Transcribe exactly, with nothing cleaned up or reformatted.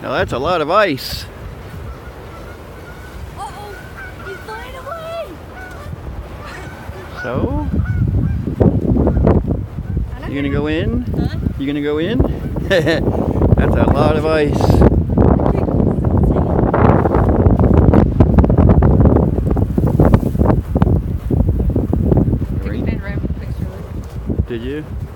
Now that's a lot of ice. Uh-oh, he's flying away. So, you gonna go in? Huh? You gonna go in? That's a lot of ice. Did you?